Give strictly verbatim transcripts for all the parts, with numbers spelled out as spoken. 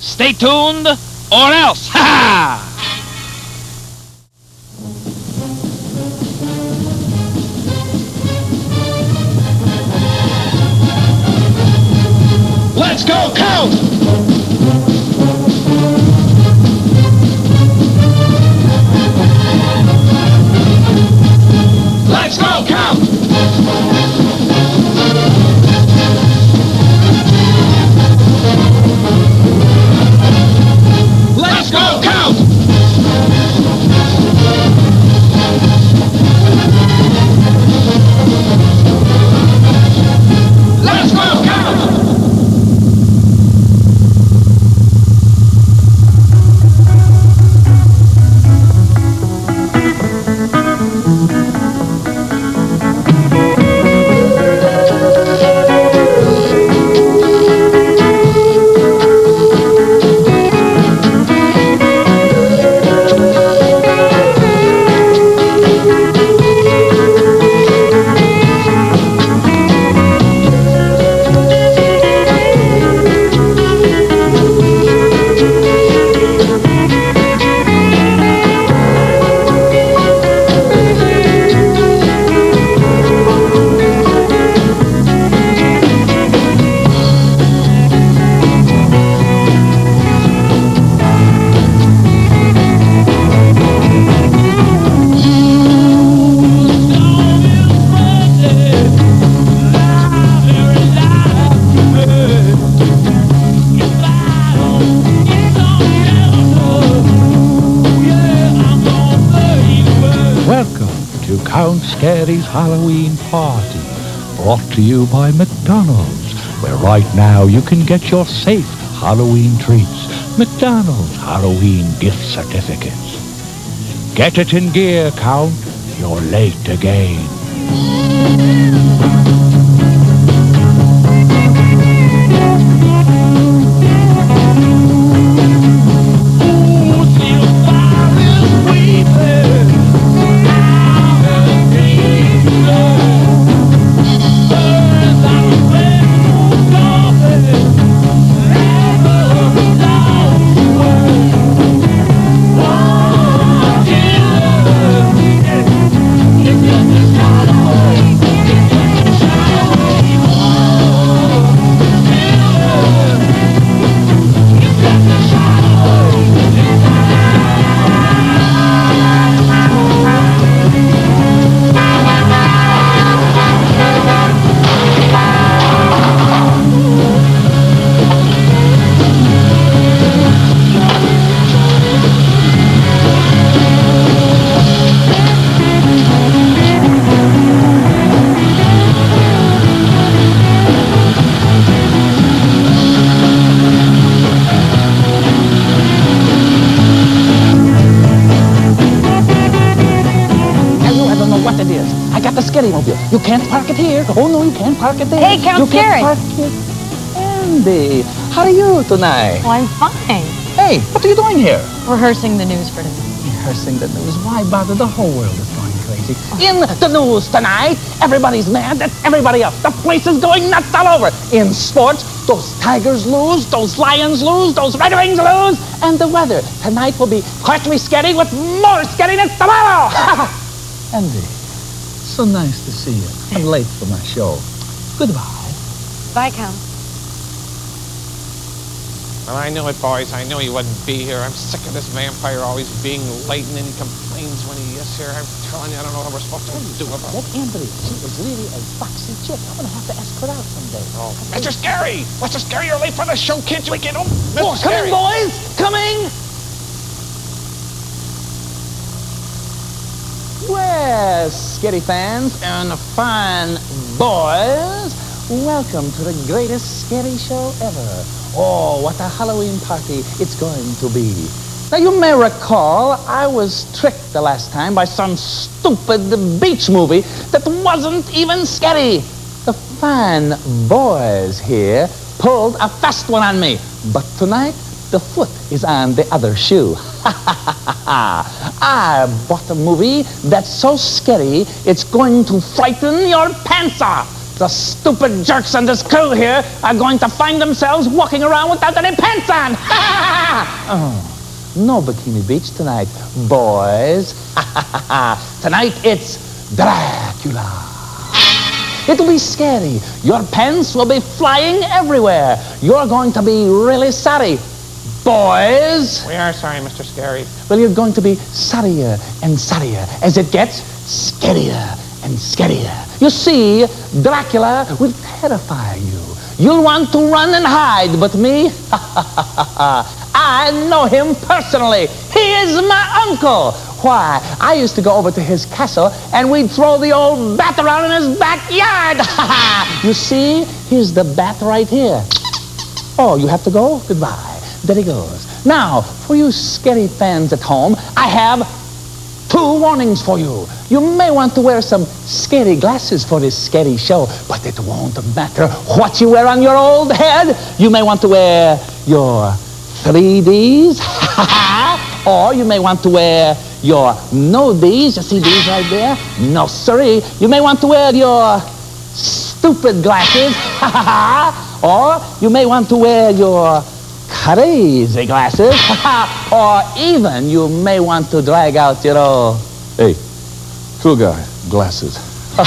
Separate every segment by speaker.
Speaker 1: Stay tuned, or else. Ha ha!
Speaker 2: Let's go count! Let's go count! Let's go count! Let's go count!
Speaker 3: Count Scary's Halloween Party, brought to you by McDonald's, where right now you can get your safe Halloween treats. McDonald's Halloween gift certificates. Get it in gear, Count. You're late again.
Speaker 4: You can't park it here. Oh, no, you can't park it there.
Speaker 5: Hey, Count
Speaker 4: You
Speaker 5: Scary.
Speaker 4: can't park it. Andy, how are you tonight?
Speaker 5: Well, I'm fine.
Speaker 4: Hey, what are you doing here?
Speaker 5: Rehearsing the news for tonight.
Speaker 4: Rehearsing the news? Why bother? The whole world is going crazy. In the news tonight, everybody's mad at everybody else. The place is going nuts all over. In sports, those Tigers lose, those Lions lose, those Red Wings lose, and the weather tonight will be partly scary with more scariness tomorrow. Andy. So nice to see you. I'm late for my show. Goodbye.
Speaker 5: Bye, Count.
Speaker 1: Well, I knew it, boys. I knew he wouldn't be here. I'm sick of this vampire always being late, and then he complains when he is here. I'm telling you, I don't know what we're supposed to do about it.
Speaker 4: That Anthony, she is really a foxy chick. I'm going to have to ask her out someday.
Speaker 1: Oh, Mister Scary! Mister Scary, you're late for the show. Can't you get home?
Speaker 4: Oh, coming, boys! Coming! Well, Scary fans and fine boys, welcome to the greatest Scary show ever. Oh, what a Halloween party it's going to be. Now, you may recall I was tricked the last time by some stupid beach movie that wasn't even scary. The fine boys here pulled a fast one on me. But tonight, the foot is on the other shoe. I bought a movie that's so scary, it's going to frighten your pants off. The stupid jerks on this crew here are going to find themselves walking around without any pants on. Oh, no Bikini Beach tonight, boys. Tonight it's Dracula. It'll be scary. Your pants will be flying everywhere. You're going to be really sorry, boys.
Speaker 1: We are sorry, Mister Scary.
Speaker 4: Well, you're going to be sorrier and sorrier as it gets scarier and scarier. You see, Dracula will terrify you. You'll want to run and hide, but me, I know him personally. He is my uncle. Why, I used to go over to his castle and we'd throw the old bat around in his backyard. You see, here's the bat right here. Oh, you have to go? Goodbye. There he goes. Now, for you scary fans at home, I have two warnings for you. You may want to wear some scary glasses for this scary show, but it won't matter what you wear on your old head. You may want to wear your three Ds, or you may want to wear your no Ds. You see these right there? No, sirree. You may want to wear your stupid glasses, or you may want to wear your crazy glasses, or even you may want to drag out your old...
Speaker 6: Hey, true guy, glasses.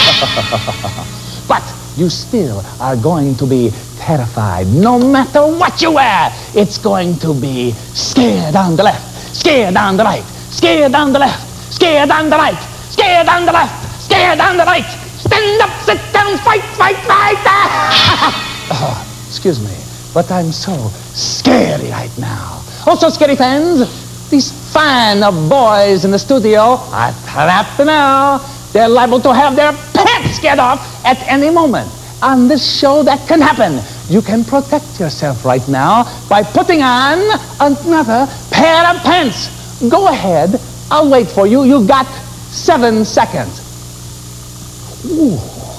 Speaker 4: But you still are going to be terrified no matter what you wear. It's going to be scared on the left, scared on the right, scared on the left, scared on the right, scared on the left, scared on the right. Stand up, sit down, fight, fight, fight. Oh, excuse me, but I'm so scary right now. Also, scary fans, these fine boys in the studio are trapped now. They're liable to have their pants scared off at any moment. On this show, that can happen. You can protect yourself right now by putting on another pair of pants. Go ahead. I'll wait for you. You've got seven seconds. Ooh.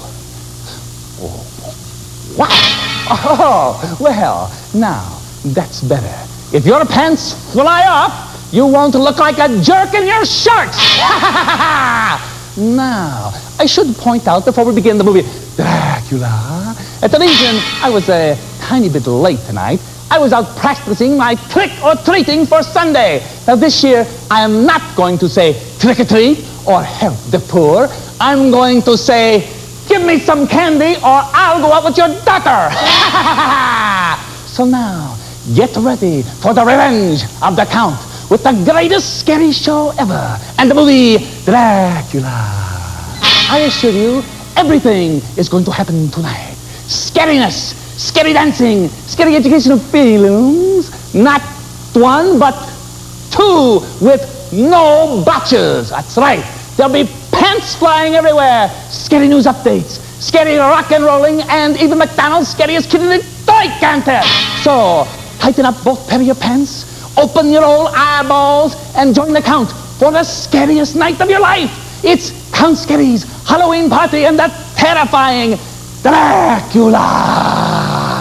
Speaker 4: Oh. Wow. Oh, well, now, that's better. If your pants fly off, you won't look like a jerk in your shorts. Now, I should point out before we begin the movie Dracula, at the reason I was a tiny bit late tonight. I was out practicing my trick-or-treating for Sunday. Now, this year, I am not going to say trick-or-treat or help the poor. I'm going to say, give me some candy or I'll go out with your daughter. So now, get ready for the revenge of the Count with the greatest scary show ever and the movie Dracula. I assure you, everything is going to happen tonight. Scariness, scary dancing, scary educational films. Not one, but two with no botches. That's right. There'll be pants flying everywhere, scary news updates, scary rock and rolling, and even McDonald's scariest kid in the toy contest. So, tighten up both pair of your pants, open your old eyeballs, and join the Count for the scariest night of your life. It's Count Scary's Halloween party and the terrifying Dracula.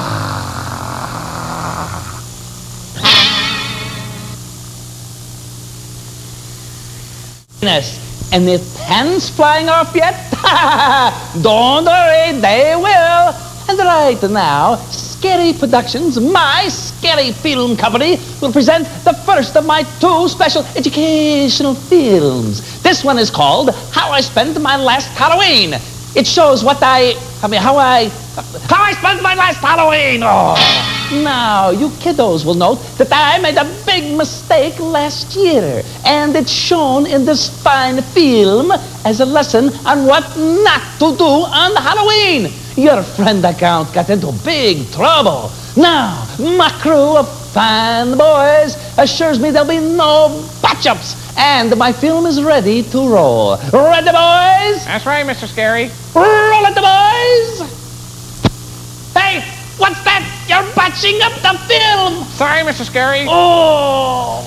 Speaker 4: And the pants flying off yet? Don't worry, they will. And right now, Scary Productions, my scary film company, will present the first of my two special educational films. This one is called How I Spent My Last Halloween. It shows what I, I mean, how I, how I spent my last Halloween. Oh. Now, you kiddos will note that I made a big mistake last year, and it's shown in this fine film as a lesson on what not to do on Halloween. Your friend the Count got into big trouble. Now, my crew of fine boys assures me there'll be no botch-ups, and my film is ready to roll. Ready, boys?
Speaker 1: That's right, Mister Scary.
Speaker 4: Roll it, boys! Hey, what's that? You're botching up the film!
Speaker 1: Sorry, Mister Scary.
Speaker 4: Oh!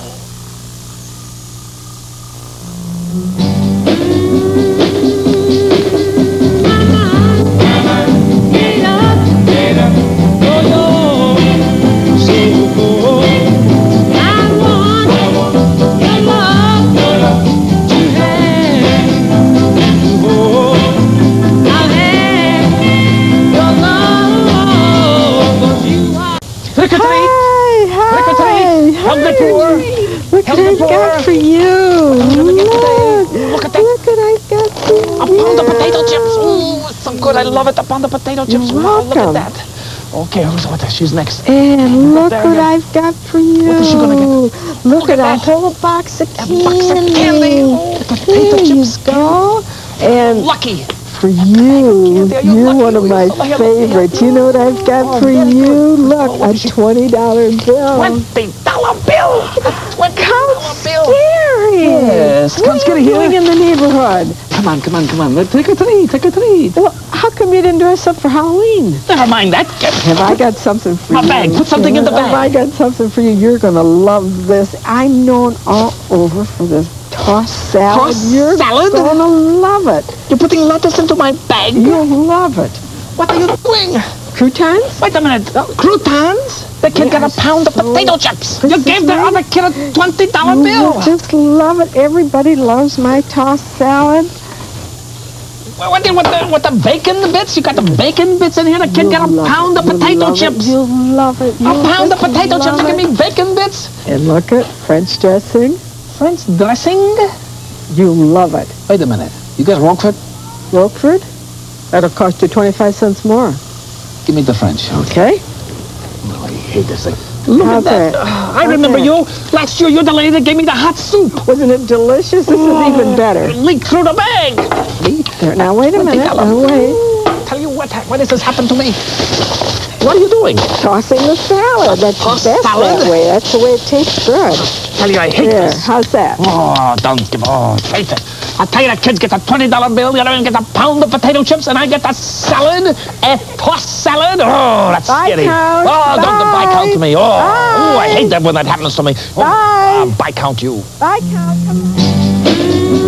Speaker 1: Help the poor.
Speaker 7: Look
Speaker 1: Help
Speaker 7: what
Speaker 1: the
Speaker 7: I've
Speaker 1: poor.
Speaker 7: got for you. Look.
Speaker 1: Look at that.
Speaker 7: Look what I've got for you.
Speaker 1: A pound of potato chips. Ooh, it's so good. I love it. A pound of potato chips.
Speaker 7: You're
Speaker 1: Wow, look at
Speaker 7: welcome.
Speaker 1: that. Okay, who's what? She's next.
Speaker 7: And look
Speaker 1: there
Speaker 7: what
Speaker 1: you-
Speaker 7: I've got for you.
Speaker 1: What is she gonna get?
Speaker 7: Look,
Speaker 1: Look
Speaker 7: at
Speaker 1: at
Speaker 7: a
Speaker 1: that.
Speaker 7: whole box of
Speaker 1: A
Speaker 7: candy.
Speaker 1: box of candy. Oh, potato
Speaker 7: there
Speaker 1: chips.
Speaker 7: you go. And
Speaker 1: Lucky.
Speaker 7: for you,
Speaker 1: Candy, are you
Speaker 7: you're
Speaker 1: lucky?
Speaker 7: one of my
Speaker 1: Oh, yeah,
Speaker 7: favorites. You know what I've got
Speaker 1: Oh,
Speaker 7: for
Speaker 1: very
Speaker 7: you?
Speaker 1: good.
Speaker 7: Look,
Speaker 1: Oh, what
Speaker 7: a
Speaker 1: is she-
Speaker 7: twenty dollar bill.
Speaker 1: Twenty dollar bill. Twenty dollar
Speaker 7: Count
Speaker 1: bill.
Speaker 7: Scary.
Speaker 1: Yes,
Speaker 7: What
Speaker 1: Count
Speaker 7: are
Speaker 1: Scary
Speaker 7: you
Speaker 1: here.
Speaker 7: doing in the neighborhood?
Speaker 1: Come on, come on, come on. Let's take a treat. Take a treat.
Speaker 7: Well, how come you didn't dress up for Halloween?
Speaker 1: Never mind that. Get
Speaker 7: Have I got something for
Speaker 1: My
Speaker 7: you?
Speaker 1: bag. Put something in the
Speaker 7: Have
Speaker 1: bag.
Speaker 7: I got something for you? You're going to love this. I'm known all over for this tossed salad.
Speaker 1: Tossed
Speaker 7: You're
Speaker 1: salad?
Speaker 7: going to love it.
Speaker 1: You're putting lettuce into my bag.
Speaker 7: You'll love it.
Speaker 1: What are you doing?
Speaker 7: Croutons?
Speaker 1: Wait a minute. Croutons? The kid got a pound of potato chips. You gave the other kid a twenty dollar
Speaker 7: You
Speaker 1: bill.
Speaker 7: will just love it. Everybody loves my tossed salad.
Speaker 1: What, what, the- what, the, what the bacon bits? You got the bacon bits in here? The kid
Speaker 7: You'll
Speaker 1: got a
Speaker 7: love
Speaker 1: pound
Speaker 7: it.
Speaker 1: of
Speaker 7: You'll
Speaker 1: potato
Speaker 7: love it.
Speaker 1: chips.
Speaker 7: You'll love it.
Speaker 1: A
Speaker 7: You'll
Speaker 1: pound of
Speaker 7: just
Speaker 1: potato chips
Speaker 7: love
Speaker 1: and give
Speaker 7: it.
Speaker 1: me bacon bits?
Speaker 7: And look at French dressing.
Speaker 1: French dressing?
Speaker 7: You'll love it.
Speaker 1: Wait a minute. You got Roquefort?
Speaker 7: Roquefort? That'll cost you twenty-five cents more.
Speaker 1: Give me the French.
Speaker 7: Okay?
Speaker 1: Oh, I hate this thing. Look
Speaker 7: How's
Speaker 1: at that.
Speaker 7: that?
Speaker 1: Ah, I remember
Speaker 7: that?
Speaker 1: you. Last year, you're the lady that gave me the hot soup.
Speaker 7: Wasn't it delicious? This is even better.
Speaker 1: It leaked through the bag. See?
Speaker 7: There, now, wait a minute. Now, wait.
Speaker 1: Tell you what, why does this happen to me? What are you doing?
Speaker 7: Tossing the salad. That's
Speaker 1: Tossed
Speaker 7: best
Speaker 1: salad?
Speaker 7: that way. That's the way it tastes good.
Speaker 1: Tell you, I hate
Speaker 7: There.
Speaker 1: this.
Speaker 7: How's that?
Speaker 1: Oh, don't give. Oh, hate it. I tell you, that kid gets a twenty dollar bill, the other one gets a pound of potato chips, and I get a salad, a tossed salad. Oh, that's
Speaker 7: Bye,
Speaker 1: scary.
Speaker 7: Count.
Speaker 1: Oh, don't
Speaker 7: Bye.
Speaker 1: buy count to me. Oh, oh, I
Speaker 7: Bye.
Speaker 1: hate that when that happens to me. Oh,
Speaker 7: Bye.
Speaker 1: ah, buy count you.
Speaker 7: Bye, Count. Come on.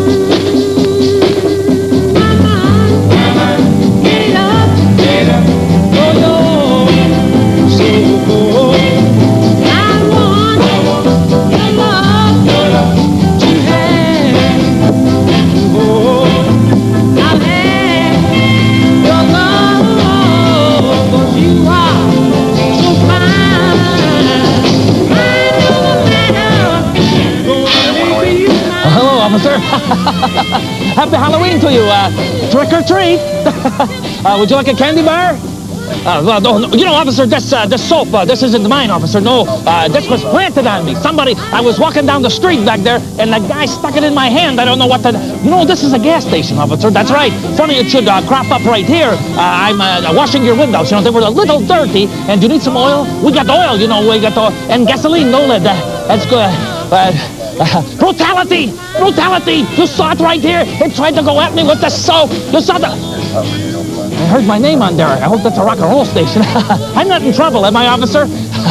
Speaker 1: Hello, officer. Happy Halloween to you. Uh, trick or treat. uh, would you like a candy bar? Uh, well, no, no, you know, officer, this uh, this soap, uh, this isn't mine, officer. No, uh, this was planted on me. Somebody, I was walking down the street back there, and the guy stuck it in my hand. I don't know what to. You know, this is a gas station, officer. That's right. Funny, it should uh, crop up right here. Uh, I'm uh, washing your windows. You know, they were a little dirty. And do you need some oil? We got oil. You know, we got oil and gasoline. No lead. Uh, that's good. Uh, Uh, brutality! Brutality! You saw it right here. It tried to go at me with the soap. You saw the... I heard my name on there. I hope that's a rock and roll station. I'm not in trouble, am I, officer?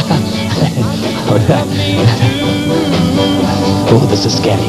Speaker 1: Oh, this is scary.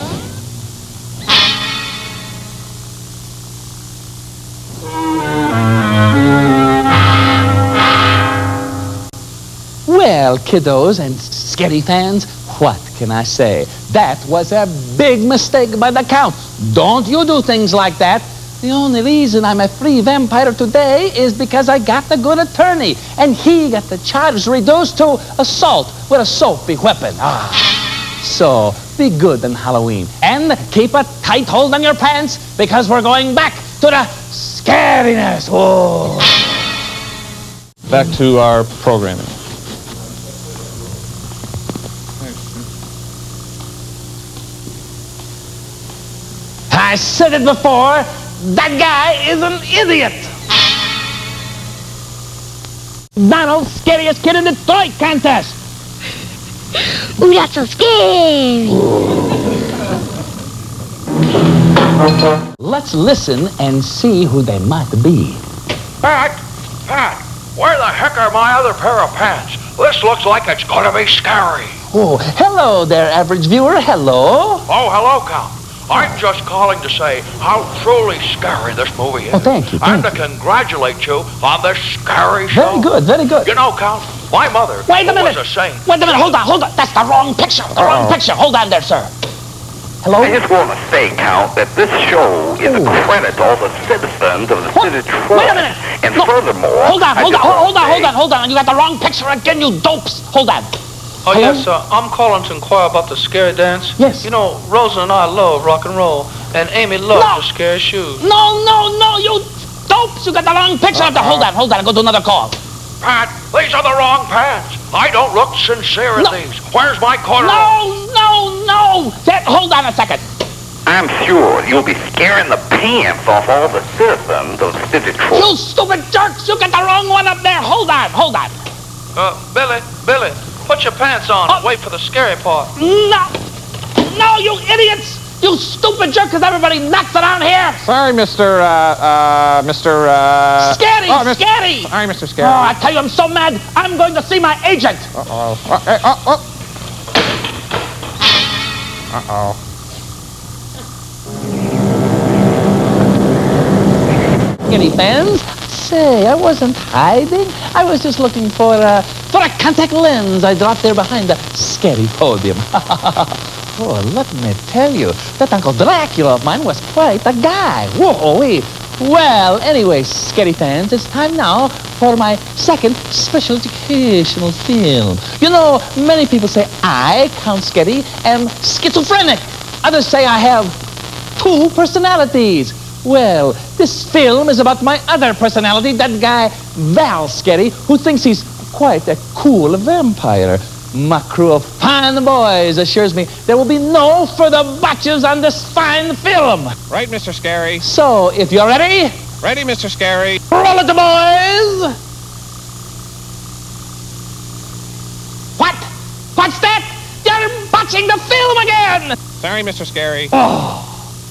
Speaker 1: Well, kiddos and scary fans, what can I say? That was a big mistake by the Count. Don't you do things like that. The only reason I'm a free vampire today is because I got the good attorney, and he got the charge reduced to assault with a soapy weapon. Ah. So, be good on Halloween, and keep a tight hold on your pants, because we're going back to the scariness. Oh.
Speaker 6: Back to our programming.
Speaker 1: I said it before, that guy is an idiot. Donald, scariest kid in Detroit contest.
Speaker 8: Ooh, that's so scary.
Speaker 1: Let's listen and see who they might be.
Speaker 9: Pat, Pat, where the heck are my other pair of pants? This looks like it's going to be scary.
Speaker 1: Oh, hello there, average viewer. Hello.
Speaker 9: Oh, hello, Count. I'm just calling to say how truly scary this movie is.
Speaker 1: Oh, thank you,
Speaker 9: And
Speaker 1: thank
Speaker 9: to congratulate you on this scary show.
Speaker 1: Very good, very good.
Speaker 9: You know, Count, my mother
Speaker 1: Wait a
Speaker 9: who
Speaker 1: minute.
Speaker 9: was a saint.
Speaker 1: Wait a minute. Hold on, hold on. That's the wrong picture. The wrong picture. Hold on there, sir. Hello?
Speaker 10: I just want to say, Count, that this show is a credit to all the citizens of the
Speaker 1: What?
Speaker 10: city of Detroit.
Speaker 1: Wait a minute.
Speaker 10: And
Speaker 1: Look,
Speaker 10: furthermore...
Speaker 1: Hold on,
Speaker 10: I
Speaker 1: hold on,
Speaker 10: just
Speaker 1: hold
Speaker 10: wanna
Speaker 1: on, hold
Speaker 10: say-
Speaker 1: on, hold on. You got the wrong picture again, you dopes. Hold on.
Speaker 11: Oh,
Speaker 1: Hello?
Speaker 11: yes, uh, I'm calling to inquire about the scary dance.
Speaker 1: Yes.
Speaker 11: You know, Rosa and I love rock and roll, and Amy loves
Speaker 1: No.
Speaker 11: the scary shoes.
Speaker 1: No, no, no, you dopes! You got the wrong picture. Uh-huh. Hold on, hold on. Go to another call.
Speaker 9: Pat, these are the wrong pants. I don't look sincere in
Speaker 1: No.
Speaker 9: these. Where's my corduroy?
Speaker 1: No, no, no. That, hold on a second.
Speaker 10: I'm sure you'll be scaring the pants off all the citizens of City Troy.
Speaker 1: You stupid jerks! You got the wrong one up there. Hold on, hold on.
Speaker 11: Uh, Billy, Billy, put your pants on and
Speaker 1: Oh.
Speaker 11: wait for the scary part.
Speaker 1: No, no, you idiots! You stupid jerk! Because everybody nuts around here.
Speaker 6: Sorry, Mister, uh, uh, Mister, uh...
Speaker 1: Scary,
Speaker 6: oh, Mister
Speaker 1: scary!
Speaker 6: Sorry, Mister
Speaker 1: Oh,
Speaker 6: Scary.
Speaker 1: I tell you, I'm so mad. I'm going to see my agent.
Speaker 6: Uh-oh. Uh, eh, oh, oh. Uh-oh.
Speaker 4: Any fans? Say, I wasn't hiding. I was just looking for uh, for a contact lens I dropped there behind the scary podium. Oh, let me tell you, that Uncle Dracula of mine was quite a guy. Whoa-wee. Well, anyway, scary fans, it's time now for my second special educational film. You know, many people say I, Count Scary, am schizophrenic. Others say I have two personalities. Well, this film is about my other personality, that guy Val Scary, who thinks he's quite a cool vampire. My crew of fine boys assures me there will be no further botches on this fine film.
Speaker 6: Right, Mister Scary.
Speaker 4: So, if you're ready,
Speaker 6: Ready, Mister Scary.
Speaker 4: roll it, boys!
Speaker 1: What? What's that? You're botching the film again!
Speaker 6: Sorry, Mister Scary.
Speaker 1: Oh.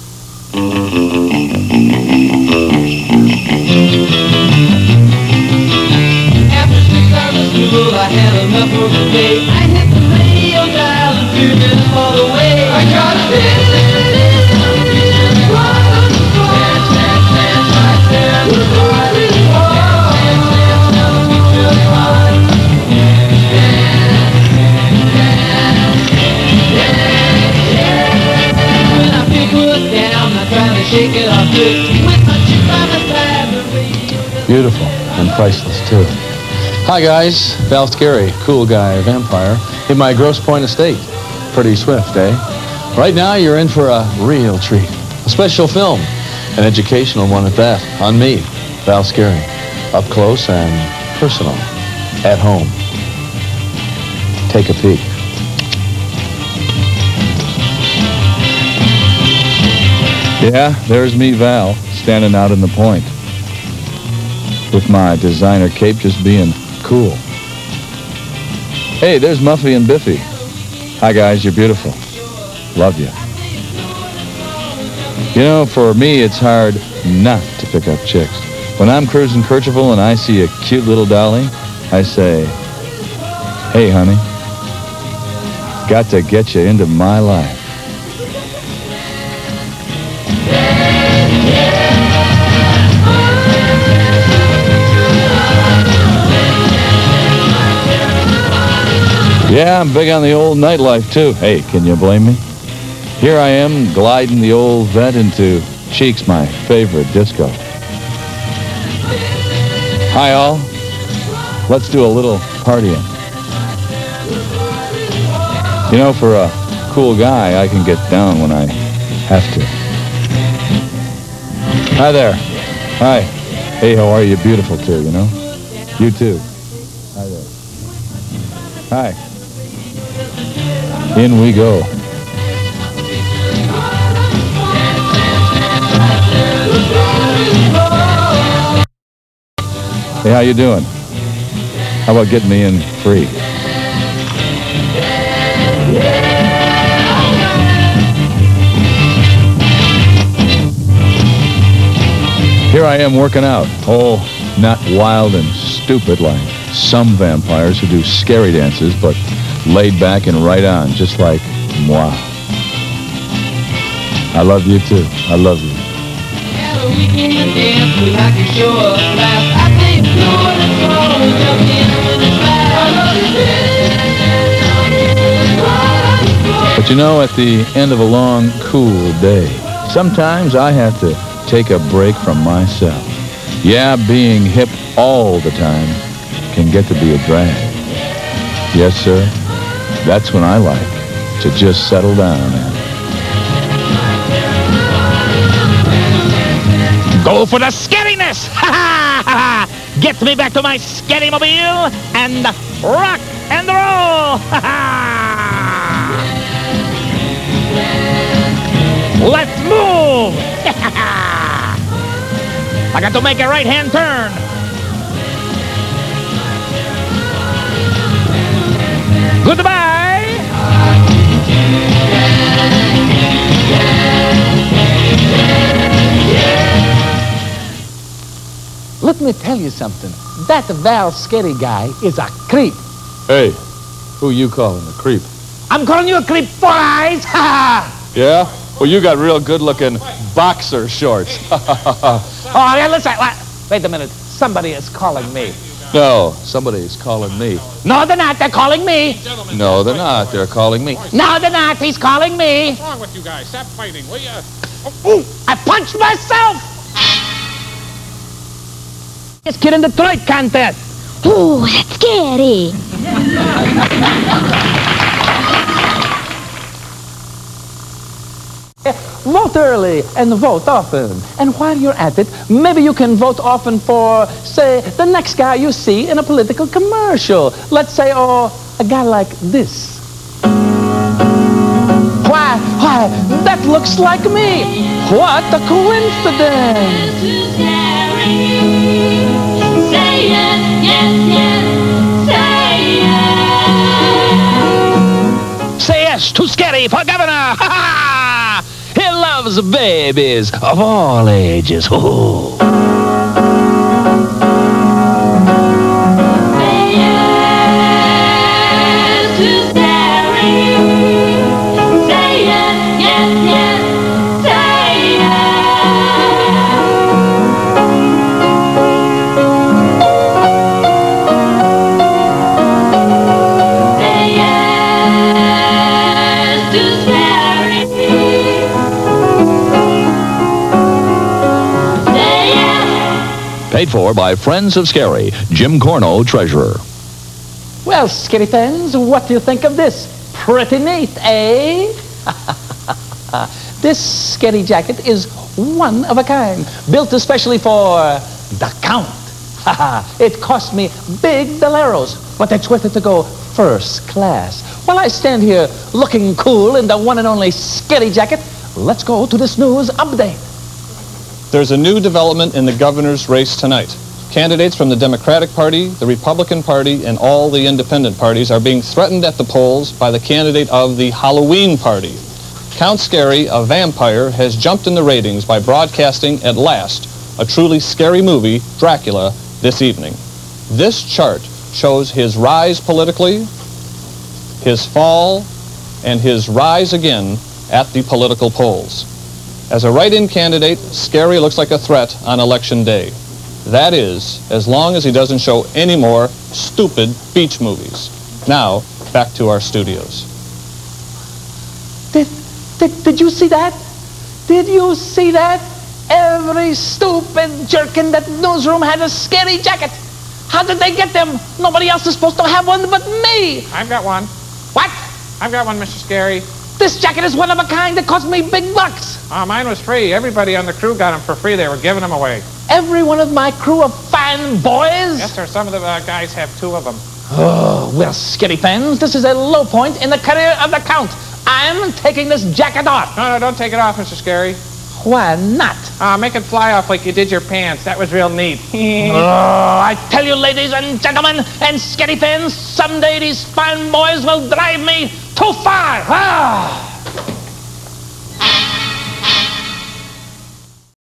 Speaker 12: After six hours of school, I had enough for the day. I hit the radio dial and two minutes all the way. I got a when I feel put down, I'm trying to shake it off good. With my chip by my side, the radio.
Speaker 13: Beautiful and priceless, too. Hi, guys. Val Scary, cool guy, vampire, in my Grosse Pointe estate. Pretty swift, eh? Right now, you're in for a real treat. A special film, an educational one at that, on me, Val Scary. Up close and personal, at home. Take a peek.
Speaker 3: Yeah, there's me, Val, standing out in the point. With my designer cape just being cool. Hey, there's Muffy and Biffy. Hi, guys, you're beautiful. Love you. You know, for me, it's hard not to pick up chicks. When I'm cruising Kercheval and I see a cute little dolly, I say, hey, honey, got to get you into my life. Yeah, I'm big on the old nightlife, too. Hey, can you blame me? Here I am, gliding the old vet into Cheeks, my favorite disco. Hi, all. Let's do a little partying. You know, for a cool guy, I can get down when I have to. Hi there. Hi. Hey, how are you? Beautiful, too, you know? You, too. Hi there. Hi. In we go. Hey, how you doing? How about getting me in free? Here I am working out. Oh, not wild and stupid like some vampires who do scary dances, but laid back and right on, just like moi. I love you too. I love you.
Speaker 12: At a weekend dance, we like to show up fast. I think doing it wrong, jump in when it's fast.
Speaker 3: But you know, at the end of a long, cool day, sometimes I have to take a break from myself. Yeah, being hip all the time can get to be a drag. Yes, sir. That's when I like to just settle down and
Speaker 1: go for the scariness! Ha ha ha! Get me back to my scary mobile and rock and roll! Ha ha! Let's move! I got to make a right-hand turn. Goodbye!
Speaker 4: Let me tell you something. That Val Scary guy is a creep.
Speaker 13: Hey, who you calling a creep?
Speaker 1: I'm calling you a creep, Four Eyes! Ha!
Speaker 13: Yeah? Well, you got real good-looking boxer shorts.
Speaker 4: Oh, yeah, listen. Wait a minute. Somebody is calling me.
Speaker 13: No, somebody's calling me.
Speaker 4: No, they're not. They're calling me.
Speaker 13: No, they're not. They're calling me.
Speaker 4: No, they're not. He's calling me.
Speaker 11: What's wrong with you guys? Stop fighting, will you?
Speaker 4: Oh, I punched myself.
Speaker 1: This kid in the Detroit contest.
Speaker 8: Ooh, that's scary.
Speaker 4: Vote early and vote often. And while you're at it, maybe you can vote often for, say, the next guy you see in a political commercial. Let's say, or a guy like this. Why, why, that looks like me. What a coincidence.
Speaker 12: Say yes, yes, yes, say yes.
Speaker 1: Say yes to Scary for governor. Ha ha! He loves babies of all ages. Oh.
Speaker 12: Say yes to Scary. Say yes, yes, yes, say yes. Say yes to Scary.
Speaker 3: paid for by Friends of Scary, Jim Corno, treasurer.
Speaker 4: Well, Scary fans, what do you think of this? Pretty neat, eh? This Scary jacket is one of a kind, built especially for the Count. It cost me big dollaros, but it's worth it to go first class. While I stand here looking cool in the one and only Scary jacket, let's go to this news update.
Speaker 14: There's a new development in the governor's race tonight. Candidates from the Democratic Party, the Republican Party, and all the independent parties are being threatened at the polls by the candidate of the Halloween Party. Count Scary, a vampire, has jumped in the ratings by broadcasting at last a truly scary movie, Dracula, this evening. This chart shows his rise politically, his fall, and his rise again at the political polls. As a write-in candidate, Scary looks like a threat on election day. That is, as long as he doesn't show any more stupid beach movies. Now, back to our studios.
Speaker 4: Did, did, did you see that? Did you see that? Every stupid jerk in that newsroom had a Scary jacket. How did they get them? Nobody else is supposed to have one but me.
Speaker 6: I've got one.
Speaker 4: What?
Speaker 6: I've got one, Mister Scary.
Speaker 4: This jacket is one of a kind that cost me big bucks.
Speaker 6: Uh, mine was free. Everybody on the crew got them for free. They were giving them away.
Speaker 4: Every one of my crew of fine boys?
Speaker 6: Yes, sir. Some of the uh, guys have two of them.
Speaker 4: Oh, well, Scary fans, this is a low point in the career of the Count. I'm taking this jacket off.
Speaker 6: No, no, don't take it off, Mister Scary.
Speaker 4: Why not?
Speaker 6: Uh, make it fly off like you did your pants. That was real neat.
Speaker 4: Oh, I tell you, ladies and gentlemen, and Scary fans, someday these fine boys will drive me too far. Ah!